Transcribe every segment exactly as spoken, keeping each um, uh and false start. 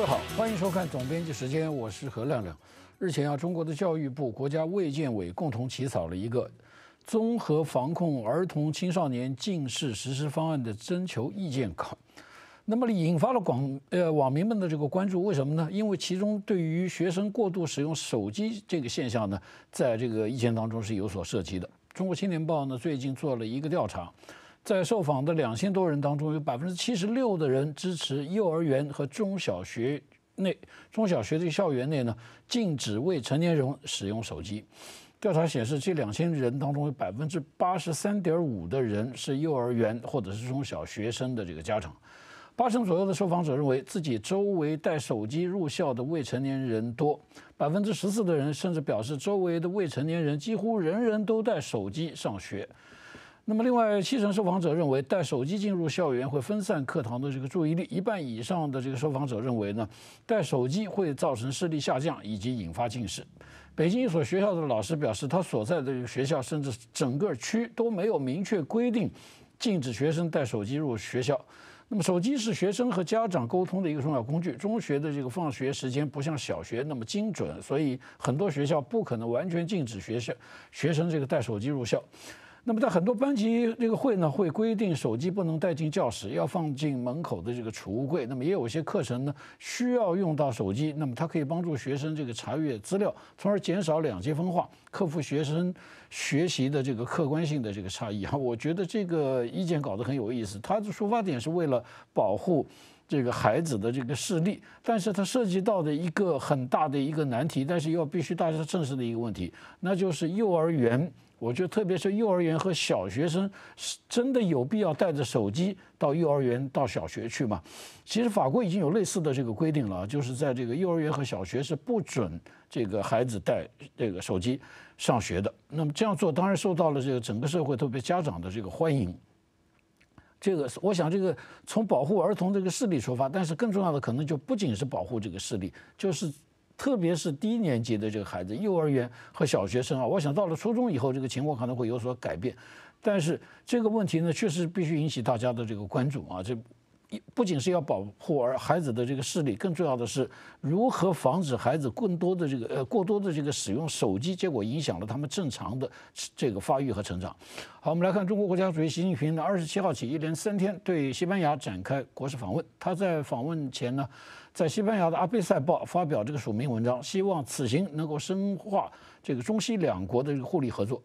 位好，欢迎收看总编辑时间，我是何亮亮。日前啊，中国的教育部、国家卫健委共同起草了一个综合防控儿童青少年近视实施方案的征求意见稿，那么引发了广呃网民们的这个关注。为什么呢？因为其中对于学生过度使用手机这个现象呢，在这个意见当中是有所涉及的。中国青年报呢最近做了一个调查。在受访的两千多人当中，有百分之七十六的人支持幼儿园和中小学内、中小学的校园内呢禁止未成年人使用手机。调查显示，这两千人当中有百分之八十三点五的人是幼儿园或者是中小学生的这个家长。八成左右的受访者认为自己周围带手机入校的未成年人多，百分之十四的人甚至表示周围的未成年人几乎人人都带手机上学。那么，另外七成受访者认为带手机进入校园会分散课堂的这个注意力，一半以上的这个受访者认为呢，带手机会造成视力下降以及引发近视。北京一所学校的老师表示，他所在的这个学校甚至整个区都没有明确规定禁止学生带手机入学校。那么，手机是学生和家长沟通的一个重要工具。中学的这个放学时间不像小学那么精准，所以很多学校不可能完全禁止学校学生这个带手机入校。那么在很多班级这个会呢，会规定手机不能带进教室，要放进门口的这个储物柜。那么也有一些课程呢需要用到手机，那么它可以帮助学生这个查阅资料，从而减少两极分化，克服学生学习的这个客观性的这个差异啊。我觉得这个意见搞得很有意思，它的出发点是为了保护这个孩子的这个视力，但是它涉及到的一个很大的一个难题，但是又必须大家正视的一个问题，那就是幼儿园。我觉得，特别是幼儿园和小学生，真的有必要带着手机到幼儿园、到小学去吗？其实法国已经有类似的这个规定了，就是在这个幼儿园和小学是不准这个孩子带这个手机上学的。那么这样做当然受到了这个整个社会，特别家长的这个欢迎。这个我想，这个从保护儿童这个视力出发，但是更重要的可能就不仅是保护这个视力，就是特别是低年级的这个孩子，幼儿园和小学生啊，我想到了初中以后，这个情况可能会有所改变。但是这个问题呢，确实必须引起大家的这个关注啊。这不仅是要保护儿孩子的这个视力，更重要的是如何防止孩子更多的这个呃过多的这个使用手机，结果影响了他们正常的这个发育和成长。好，我们来看中国国家主席习近平呢，二十七号起一连三天对西班牙展开国事访问。他在访问前呢，在西班牙的《阿贝塞报》发表这个署名文章，希望此行能够深化这个中西两国的这个互利合作。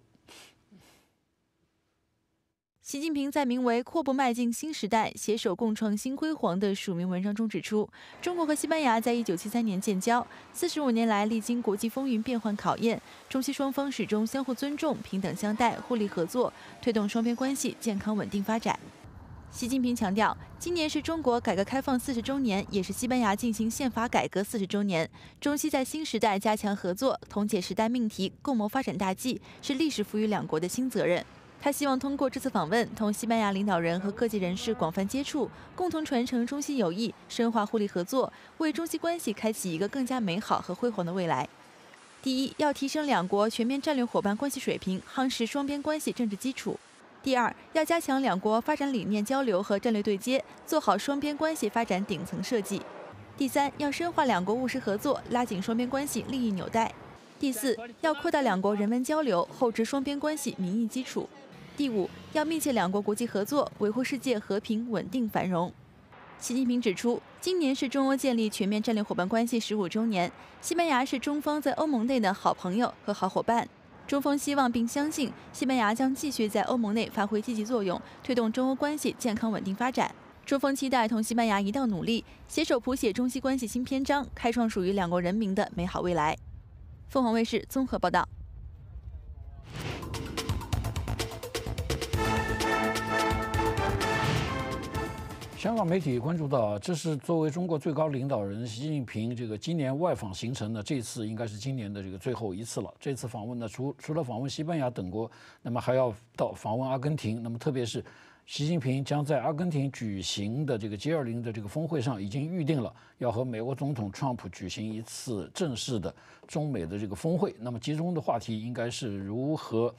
习近平在名为“阔步迈进新时代，携手共创新辉煌”的署名文章中指出，中国和西班牙在一九七三年建交，四十五年来历经国际风云变幻考验，中西双方始终相互尊重、平等相待、互利合作，推动双边关系健康稳定发展。习近平强调，今年是中国改革开放四十周年，也是西班牙进行宪法改革四十周年。中西在新时代加强合作，同解时代命题，共谋发展大计，是历史赋予两国的新责任。他希望通过这次访问，同西班牙领导人和各界人士广泛接触，共同传承中西友谊，深化互利合作，为中西关系开启一个更加美好和辉煌的未来。第一，要提升两国全面战略伙伴关系水平，夯实双边关系政治基础。第二，要加强两国发展理念交流和战略对接，做好双边关系发展顶层设计。第三，要深化两国务实合作，拉紧双边关系利益纽带。第四，要扩大两国人文交流，厚植双边关系民意基础。第五，要密切两国国际合作，维护世界和平、稳定、繁荣。习近平指出，今年是中欧建立全面战略伙伴关系十五周年，西班牙是中方在欧盟内的好朋友和好伙伴。中方希望并相信，西班牙将继续在欧盟内发挥积极作用，推动中欧关系健康稳定发展。中方期待同西班牙一道努力，携手谱写中西关系新篇章，开创属于两国人民的美好未来。凤凰卫视综合报道。 香港媒体关注到，这是作为中国最高领导人习近平这个今年外访行程呢，这次应该是今年的这个最后一次了。这次访问呢，除除了访问西班牙等国，那么还要到访问阿根廷。那么特别是习近平将在阿根廷举行的这个 G 二十 的这个峰会上，已经预定了要和美国总统川普举行一次正式的中美的这个峰会。那么其中的话题应该是如何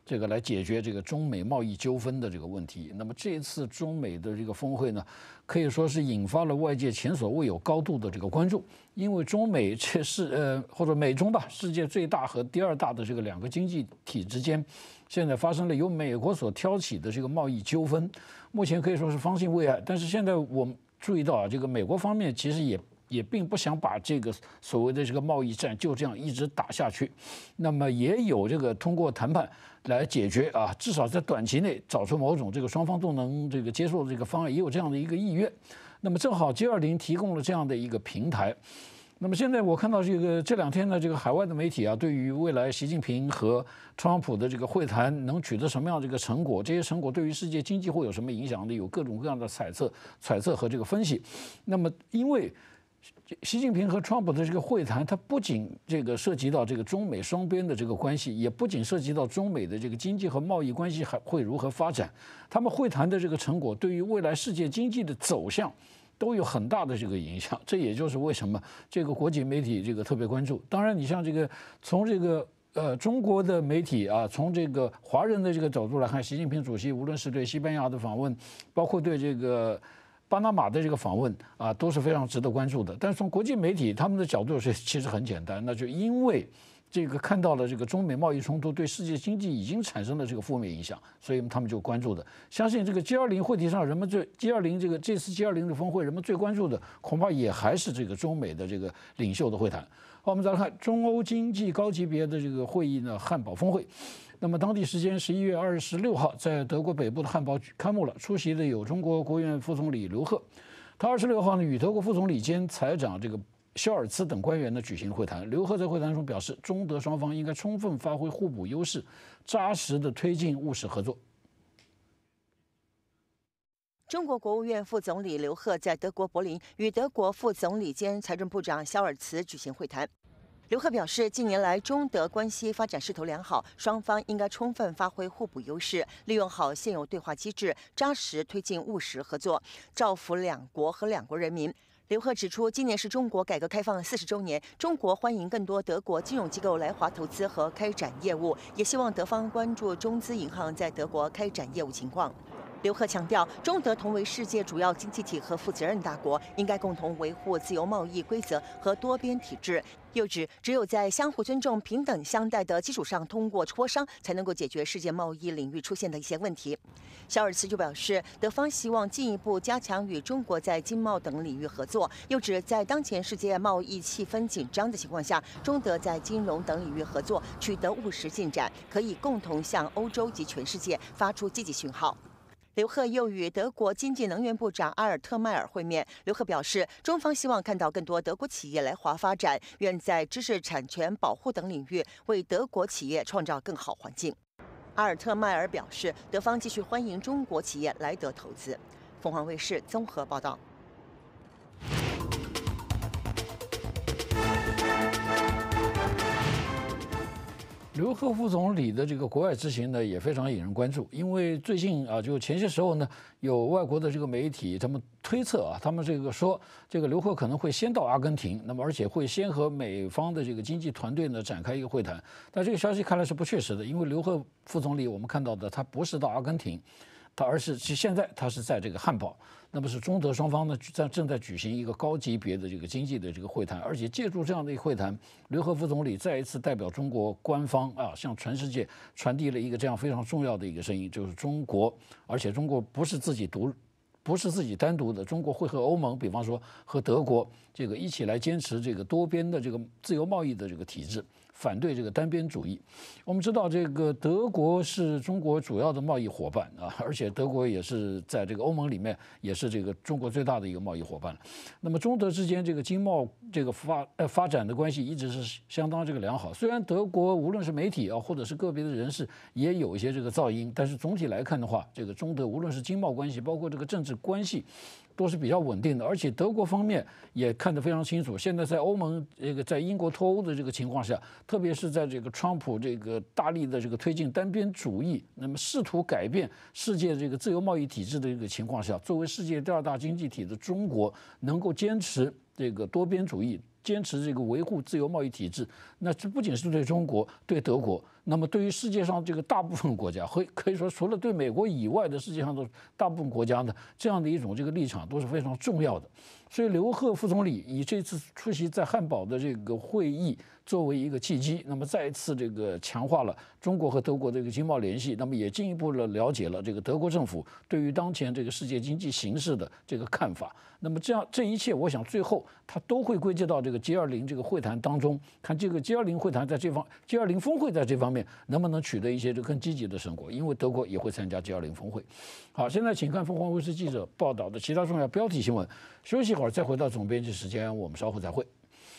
这个来解决这个中美贸易纠纷的这个问题。那么这次中美的这个峰会呢，可以说是引发了外界前所未有高度的这个关注，因为中美这是呃或者美中吧，世界最大和第二大的这个两个经济体之间，现在发生了由美国所挑起的这个贸易纠纷，目前可以说是方兴未艾。但是现在我们注意到啊，这个美国方面其实也。也并不想把这个所谓的这个贸易战就这样一直打下去，那么也有这个通过谈判来解决啊，至少在短期内找出某种这个双方都能这个接受的这个方案，也有这样的一个意愿。那么正好 G 二零提供了这样的一个平台。那么现在我看到这个这两天呢，这个海外的媒体啊，对于未来习近平和特朗普的这个会谈能取得什么样的一个成果，这些成果对于世界经济会有什么影响呢？有各种各样的揣测、揣测和这个分析。那么因为习近平和川普的这个会谈，它不仅这个涉及到这个中美双边的这个关系，也不仅涉及到中美的这个经济和贸易关系还会如何发展。他们会谈的这个成果，对于未来世界经济的走向都有很大的这个影响。这也就是为什么这个国际媒体这个特别关注。当然，你像这个从这个呃中国的媒体啊，从这个华人的这个角度来看，习近平主席无论是对西班牙的访问，包括对这个巴拿马的这个访问啊，都是非常值得关注的。但是从国际媒体他们的角度是其实很简单，那就因为这个看到了这个中美贸易冲突对世界经济已经产生了这个负面影响，所以他们就关注的。相信这个 G 二零会题上，人们最 G 二零这个这次 G 二零的峰会，人们最关注的恐怕也还是这个中美的这个领袖的会谈。好，我们再来看中欧经济高级别的这个会议呢，汉堡峰会。那么当地时间十一月二十六号，在德国北部的汉堡开幕了。出席的有中国国务院副总理刘鹤，他二十六号呢与德国副总理兼财长这个肖尔茨等官员呢举行会谈。刘鹤在会谈中表示，中德双方应该充分发挥互补优势，扎实的推进务实合作。 中国国务院副总理刘鹤在德国柏林与德国副总理兼财政部长肖尔茨举行会谈。刘鹤表示，近年来中德关系发展势头良好，双方应该充分发挥互补优势，利用好现有对话机制，扎实推进务实合作，造福两国和两国人民。刘鹤指出，今年是中国改革开放四十周年，中国欢迎更多德国金融机构来华投资和开展业务，也希望德方关注中资银行在德国开展业务情况。刘鹤强调，中德同为世界主要经济体和负责任大国，应该共同维护自由贸易规则和多边体制。又指，只有在相互尊重、平等相待的基础上，通过磋商，才能够解决世界贸易领域出现的一些问题。肖尔茨就表示，德方希望进一步加强与中国在经贸等领域合作。又指，在当前世界贸易气氛紧张的情况下，中德在金融等领域合作取得务实进展，可以共同向欧洲及全世界发出积极讯号。刘鹤又与德国经济能源部长阿尔特迈尔会面。刘鹤表示，中方希望看到更多德国企业来华发展，愿在知识产权保护等领域为德国企业创造更好环境。阿尔特迈尔表示，德方继续欢迎中国企业来德投资。凤凰卫视综合报道。 刘鹤副总理的这个国外之行呢，也非常引人关注。因为最近啊，就前些时候呢，有外国的这个媒体他们推测啊，他们这个说，这个刘鹤可能会先到阿根廷，那么而且会先和美方的这个经济团队呢展开一个会谈。但这个消息看来是不确实的，因为刘鹤副总理我们看到的，他不是到阿根廷，他而是其现在他是在这个汉堡。那么是中德双方呢在正在举行一个高级别的这个经济的这个会谈，而且借助这样的一个会谈，刘鹤副总理再一次代表中国官方啊，向全世界传递了一个这样非常重要的一个声音，就是中国，而且中国不是自己独，不是自己单独的，中国会和欧盟，比方说和德国这个一起来坚持这个多边的这个自由贸易的这个体制。反对这个单边主义。我们知道，这个德国是中国主要的贸易伙伴啊，而且德国也是在这个欧盟里面也是这个中国最大的一个贸易伙伴。那么中德之间这个经贸这个发呃发展的关系一直是相当这个良好。虽然德国无论是媒体啊，或者是个别的人士也有一些这个噪音，但是总体来看的话，这个中德无论是经贸关系，包括这个政治关系，都是比较稳定的。而且德国方面也看得非常清楚，现在在欧盟这个在英国脱欧的这个情况下，特别是在这个川普这个大力的这个推进单边主义，那么试图改变世界这个自由贸易体制的一个情况下，作为世界第二大经济体的中国，能够坚持这个多边主义，坚持这个维护自由贸易体制，那这不仅是对中国、对德国， 那么对于世界上这个大部分国家，可可以说除了对美国以外的世界上的大部分国家呢，这样的一种这个立场都是非常重要的。所以刘鹤副总理以这次出席在汉堡的这个会议作为一个契机，那么再一次这个强化了中国和德国的这个经贸联系，那么也进一步的了解了这个德国政府对于当前这个世界经济形势的这个看法。那么这样这一切，我想最后它都会归结到这个 G 二十 这个会谈当中，看这个 G 二十 会谈在这方 G 二十 峰会在这方面能不能取得一些这更积极的成果，因为德国也会参加 G 二十 峰会。好，现在请看凤凰卫视记者报道的其他重要标题新闻。休息一会儿再回到总编辑时间，我们稍后再会。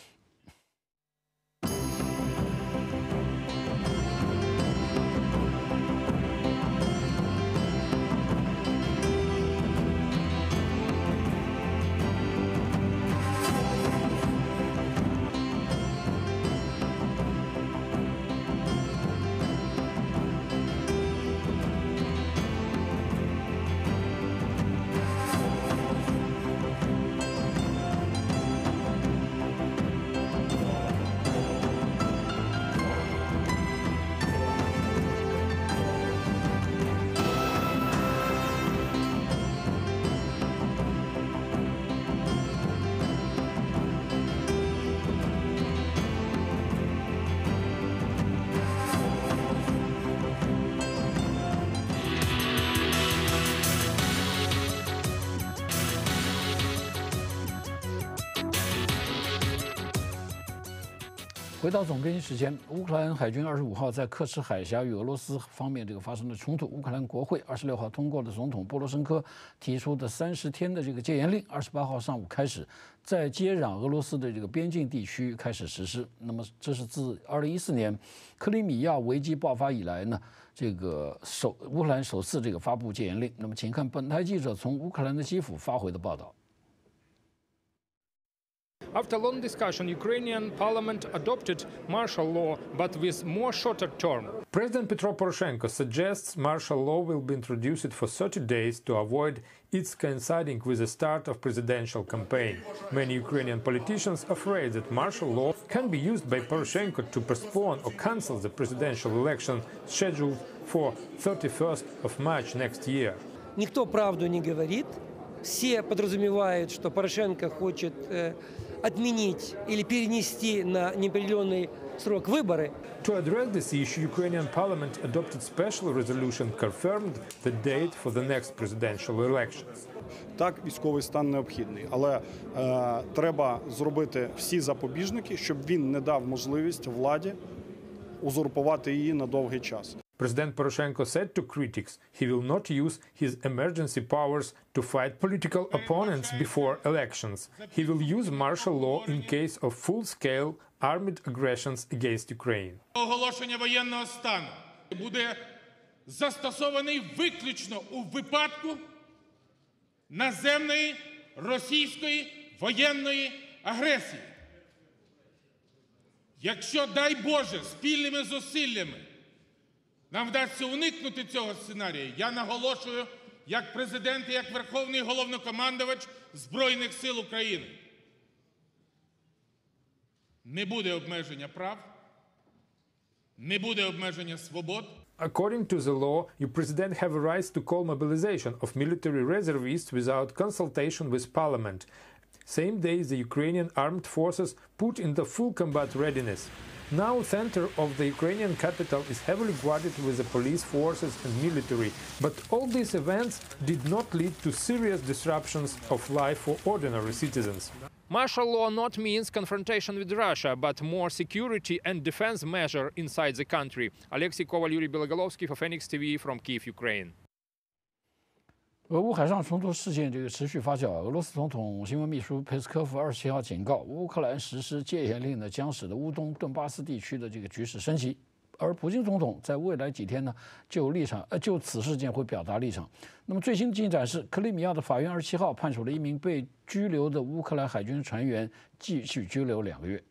回到总编辑时间，乌克兰海军二十五号在刻赤海峡与俄罗斯方面这个发生了冲突。乌克兰国会二十六号通过了总统波罗申科提出的三十天的这个戒严令，二十八号上午开始在接壤俄罗斯的这个边境地区开始实施。那么这是自二零一四年克里米亚危机爆发以来呢，这个首乌克兰首次这个发布戒严令。那么请看本台记者从乌克兰的基辅发回的报道。 After long discussion, Ukrainian parliament adopted martial law, but with more shorter term. President Petro Poroshenko suggests martial law will be introduced for thirty days to avoid its coinciding with the start of presidential campaign. Many Ukrainian politicians are afraid that martial law can be used by Poroshenko to postpone or cancel the presidential election scheduled for thirty-first of March next year. Никто правду не говорит. Все подразумевают, что Порошенко хочет э, отменить или перенести на неопределенный срок выборы. To address this issue, Ukrainian parliament adopted special resolution confirmed the date for the next presidential elections. Так, військовий стан необхідний, але е, треба зробити всі запобіжники, щоб він не дав можливість владі узурпувати її на довгий час. President Poroshenko said to critics he will not use his emergency powers to fight political opponents before elections. He will use martial law in case of full-scale armed aggressions against Ukraine. Оголошення воєнного стану буде застосований виключно у випадку наземної російської воєнної агресії. Якщо, дай Боже, спільними зусиллями нам вдасться уникнути цього сценарію, я наголошую, як президент і як Верховний Головнокомандувач Збройних сил України. Не буде обмеження прав, не буде обмеження свобод. According to the law, your president have a right to call mobilization of military reservists without consultation with parliament. Same day, the Ukrainian armed forces put in the full combat readiness. Now, center of the Ukrainian capital is heavily guarded with the police forces and military, but all these events did not lead to serious disruptions of life for ordinary citizens. Martial law not means confrontation with Russia, but more security and defense measure inside the country. Alexei Koval, Yuri Belogolovsky for Phoenix T V from Kyiv, Ukraine. 俄乌海上冲突事件这个持续发酵，俄罗斯总统新闻秘书佩斯科夫二十七号警告，乌克兰实施戒严令呢，将使得乌东顿巴斯地区的这个局势升级。而普京总统在未来几天呢，就立场呃就此事件会表达立场。那么最新进展是，克里米亚的法院二十七号判处了一名被拘留的乌克兰海军船员继续拘留两个月。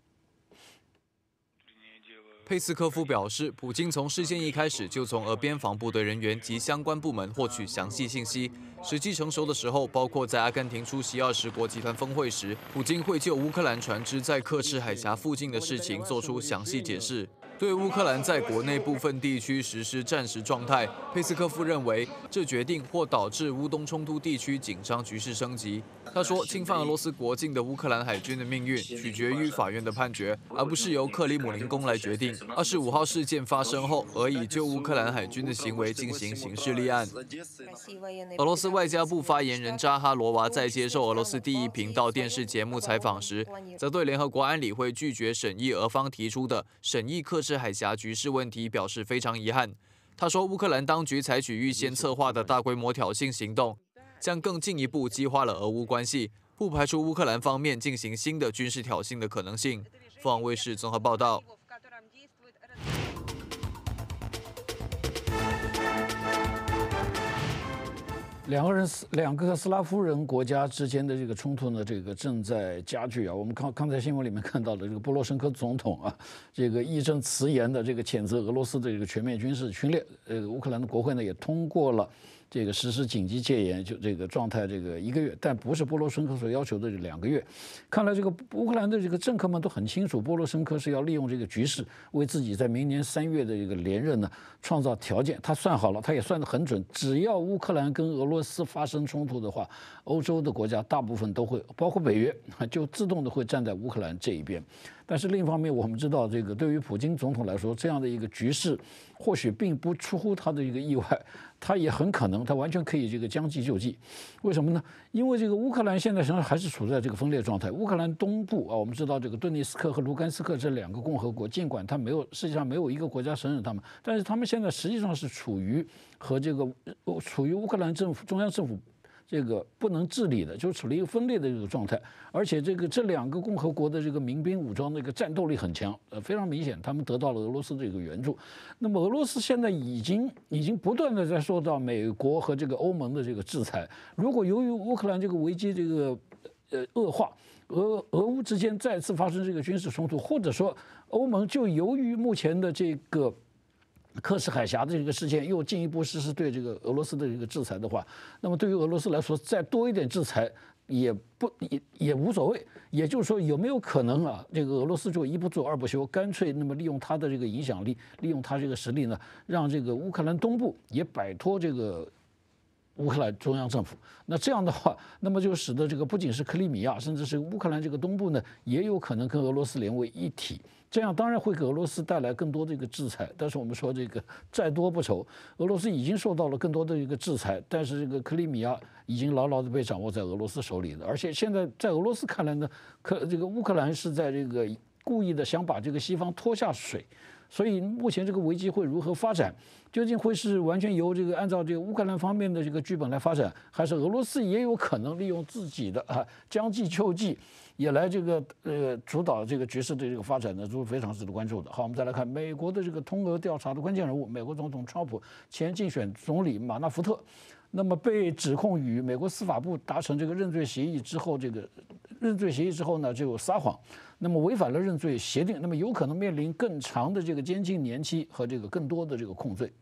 佩斯科夫表示，普京从事件一开始就从俄边防部队人员及相关部门获取详细信息。时机成熟的时候，包括在阿根廷出席二十国集团峰会时，普京会就乌克兰船只在刻赤海峡附近的事情做出详细解释。 对乌克兰在国内部分地区实施战时状态，佩斯科夫认为这决定或导致乌东冲突地区紧张局势升级。他说，侵犯俄罗斯国境的乌克兰海军的命运取决于法院的判决，而不是由克里姆林宫来决定。二十五号事件发生后，俄已就乌克兰海军的行为进行刑事立案。俄罗斯外交部发言人扎哈罗娃在接受俄罗斯第一频道电视节目采访时，则对联合国安理会拒绝审议俄方提出的审议克制海峡局势问题表示非常遗憾。他说，乌克兰当局采取预先策划的大规模挑衅行动，将更进一步激化了俄乌关系，不排除乌克兰方面进行新的军事挑衅的可能性。凤凰卫视综合报道。 两个人，两个斯拉夫人国家之间的这个冲突呢，这个正在加剧啊。我们刚刚才新闻里面看到的这个波罗申科总统啊，这个义正辞严的这个谴责俄罗斯的这个全面军事侵略。呃，乌克兰的国会呢也通过了这个实施紧急戒严，就这个状态这个一个月，但不是波罗申科所要求的两个月。看来这个乌克兰的这个政客们都很清楚，波罗申科是要利用这个局势为自己在明年三月的这个连任呢创造条件。他算好了，他也算得很准，只要乌克兰跟俄罗斯发生冲突的话，欧洲的国家大部分都会，包括北约，就自动的会站在乌克兰这一边。但是另一方面，我们知道，这个对于普京总统来说，这样的一个局势或许并不出乎他的一个意外，他也很可能，他完全可以这个将计就计。为什么呢？因为这个乌克兰现在实际上还是处在这个分裂状态。乌克兰东部啊，我们知道这个顿涅斯克和卢甘斯克这两个共和国，尽管它没有，实际上没有一个国家承认他们，但是他们现在实际上是处于和这个处于乌克兰政府中央政府这个不能治理的，就处于一个分裂的这个状态。而且这个这两个共和国的这个民兵武装的一个战斗力很强，呃，非常明显，他们得到了俄罗斯的这个援助。那么俄罗斯现在已经已经不断的在受到美国和这个欧盟的这个制裁。如果由于乌克兰这个危机这个呃恶化，俄俄乌之间再次发生这个军事冲突，或者说欧盟就由于目前的这个克什海峡的这个事件又进一步实施对这个俄罗斯的这个制裁的话，那么对于俄罗斯来说，再多一点制裁也不也也无所谓。也就是说，有没有可能啊，这个俄罗斯就一不做二不休，干脆那么利用他的这个影响力，利用他这个实力呢，让这个乌克兰东部也摆脱这个乌克兰中央政府。那这样的话，那么就使得这个不仅是克里米亚，甚至是乌克兰这个东部呢，也有可能跟俄罗斯连为一体。这样当然会给俄罗斯带来更多的一个制裁，但是我们说这个债多不愁，俄罗斯已经受到了更多的一个制裁，但是这个克里米亚已经牢牢的被掌握在俄罗斯手里了。而且现在在俄罗斯看来呢，克这个乌克兰是在这个故意的想把这个西方拖下水。所以目前这个危机会如何发展？究竟会是完全由这个按照这个乌克兰方面的这个剧本来发展，还是俄罗斯也有可能利用自己的啊将计就计，也来这个呃主导这个局势的这个发展呢，都是非常值得关注的。好，我们再来看美国的这个通俄调查的关键人物，美国总统川普前竞选总理马纳福特，那么被指控与美国司法部达成这个认罪协议之后，这个认罪协议之后呢就撒谎。那么违反了认罪协定，那么有可能面临更长的这个监禁年期和这个更多的这个控罪。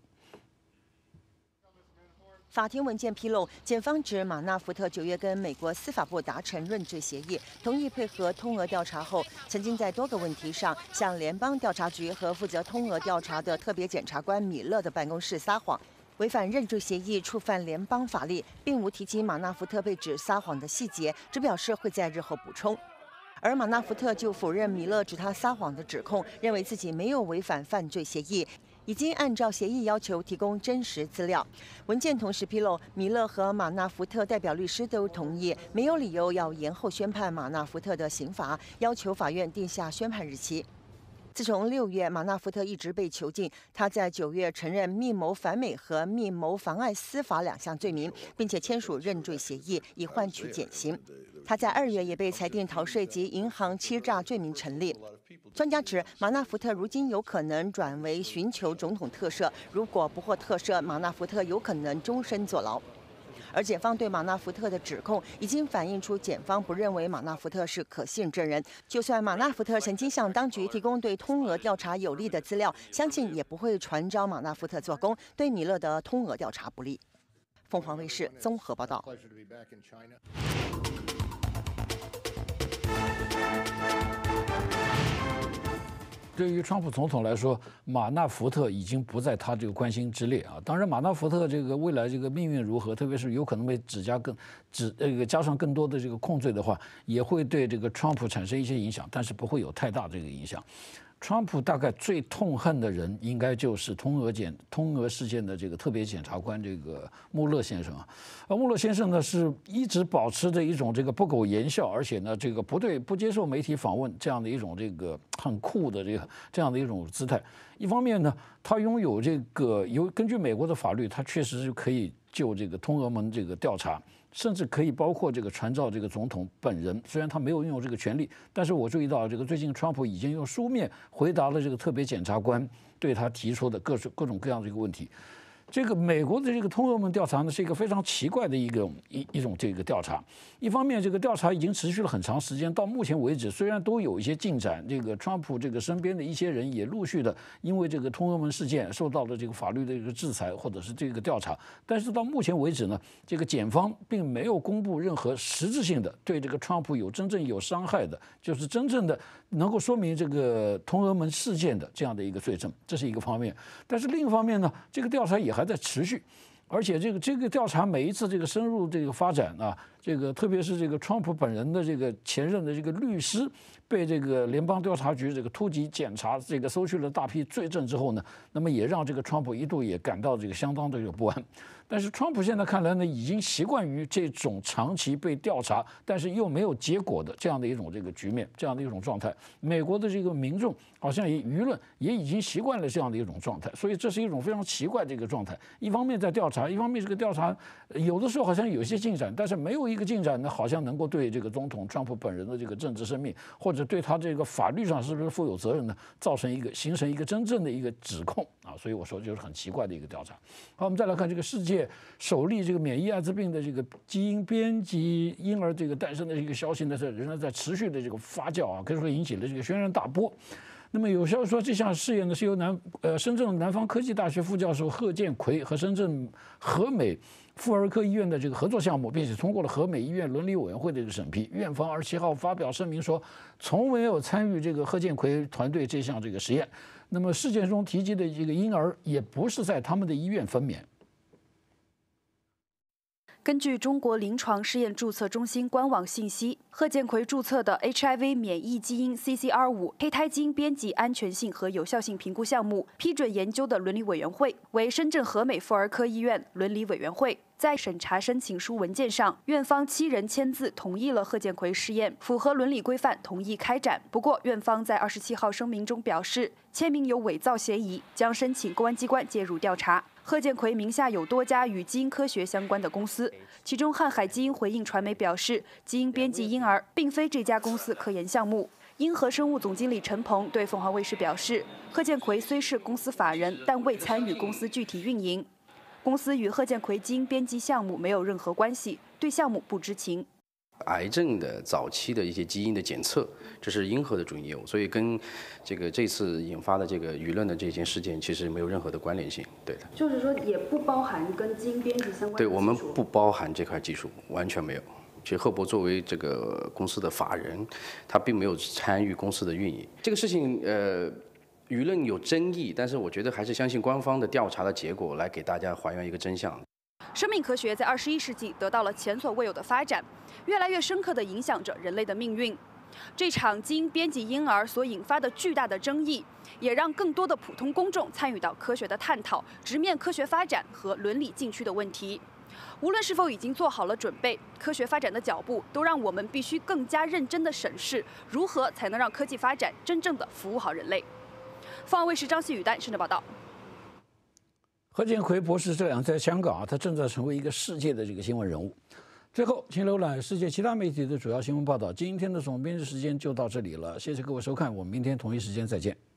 法庭文件披露，检方指马纳福特九月跟美国司法部达成认罪协议，同意配合通俄调查后，曾经在多个问题上向联邦调查局和负责通俄调查的特别检察官米勒的办公室撒谎。违反认罪协议，触犯联邦法律，并无提及马纳福特被指撒谎的细节，只表示会在日后补充。而马纳福特就否认米勒指他撒谎的指控，认为自己没有违反犯罪协议，已经按照协议要求提供真实资料。文件同时披露，米勒和马纳福特代表律师都同意，没有理由要延后宣判马纳福特的刑罚，要求法院定下宣判日期。自从六月，马纳福特一直被囚禁。他在九月承认密谋反美和密谋妨碍司法两项罪名，并且签署认罪协议，以换取减刑。他在二月也被裁定逃税及银行欺诈罪名成立。专家指，马纳福特如今有可能转为寻求总统特赦，如果不获特赦，马纳福特有可能终身坐牢。而检方对马纳福特的指控已经反映出检方不认为马纳福特是可信证人。就算马纳福特曾经向当局提供对通俄调查有利的资料，相信也不会传召马纳福特做工，对米勒的通俄调查不利。凤凰卫视综合报道。 对于川普总统来说，马纳福特已经不在他这个关心之列啊。当然，马纳福特这个未来这个命运如何，特别是有可能被指加更指这个加上更多的这个控罪的话，也会对这个川普产生一些影响，但是不会有太大这个影响。川普大概最痛恨的人，应该就是通俄检通俄事件的这个特别检察官这个穆勒先生啊。而穆勒先生呢，是一直保持着一种这个不苟言笑，而且呢，这个不对不接受媒体访问这样的一种这个很酷的这个这样的一种姿态。一方面呢，他拥有这个有根据美国的法律，他确实是可以就这个通俄门这个调查。甚至可以包括这个传召这个总统本人，虽然他没有拥有这个权利，但是我注意到这个最近川普已经用书面回答了这个特别检察官对他提出的各种各种各样的一个问题。这个美国的这个通俄门调查呢，是一个非常奇怪的一个一一种这个调查。一方面，这个调查已经持续了很长时间，到目前为止虽然都有一些进展，这个川普这个身边的一些人也陆续的因为这个通俄门事件受到了这个法律的一个制裁或者是这个调查，但是到目前为止呢，这个检方并没有公布任何实质性的对这个川普有真正有伤害的，就是真正的能够说明这个通俄门事件的这样的一个罪证，这是一个方面。但是另一方面呢，这个调查也还在持续，而且这个这个调查每一次这个深入这个发展啊，这个特别是这个川普本人的这个前任的这个律师被这个联邦调查局这个突击检查这个搜去了大批罪证之后呢，那么也让这个川普一度也感到这个相当的有不安。但是川普现在看来呢，已经习惯于这种长期被调查，但是又没有结果的这样的一种这个局面，这样的一种状态。美国的这个民众好像也舆论也已经习惯了这样的一种状态，所以这是一种非常奇怪的一个状态。一方面在调查，一方面这个调查有的时候好像有些进展，但是没有一个进展呢，好像能够对这个总统川普本人的这个政治生命，或者对他这个法律上是不是负有责任呢，造成一个形成一个真正的一个指控啊。所以我说就是很奇怪的一个调查。好，我们再来看这个世界首例这个免疫艾滋病的这个基因编辑婴儿这个诞生的一个消息呢，是仍然在持续的这个发酵啊，可以说引起了这个轩然大波。那么有消息说，这项试验呢是由南呃深圳南方科技大学副教授贺建奎和深圳和美妇儿科医院的这个合作项目，并且通过了和美医院伦理委员会的这个审批。院方二十七号发表声明说，从没有参与这个贺建奎团队这项这个实验。那么事件中提及的这个婴儿也不是在他们的医院分娩。 根据中国临床试验注册中心官网信息，贺建奎注册的 H I V 免疫基因 C C R 五 胚胎基因编辑安全性和有效性评估项目批准研究的伦理委员会为深圳和美妇儿科医院伦理委员会。在审查申请书文件上，院方七人签字同意了贺建奎试验符合伦理规范，同意开展。不过，院方在二十七号声明中表示，签名有伪造嫌疑，将申请公安机关介入调查。贺建奎名下有多家与基因科学相关的公司，其中瀚海基因回应传媒表示，基因编辑婴儿并非这家公司科研项目。英和生物总经理陈鹏对凤凰卫视表示，贺建奎虽是公司法人，但未参与公司具体运营。公司与贺建奎基因编辑项目没有任何关系，对项目不知情。 癌症的早期的一些基因的检测，这是英和的主营业务，所以跟这个这次引发的这个舆论的这件事件其实没有任何的关联性。对的， 就是说也不包含跟基因编辑相关的技术。 对，我们不包含这块技术，完全没有。其实赫博作为这个公司的法人，他并没有参与公司的运营。这个事情，呃。舆论有争议，但是我觉得还是相信官方的调查的结果，来给大家还原一个真相。 生命科学在二十一世纪得到了前所未有的发展，越来越深刻地影响着人类的命运。这场基因编辑婴儿所引发的巨大的争议，也让更多的普通公众参与到科学的探讨，直面科学发展和伦理禁区的问题。无论是否已经做好了准备，科学发展的脚步都让我们必须更加认真地审视，如何才能让科技发展真正的服务好人类。凤凰卫视张希宇丹深圳报道。 贺建奎博士这两在香港啊，他正在成为一个世界的这个新闻人物。最后，请浏览世界其他媒体的主要新闻报道。今天的总编辑时间就到这里了，谢谢各位收看，我们明天同一时间再见。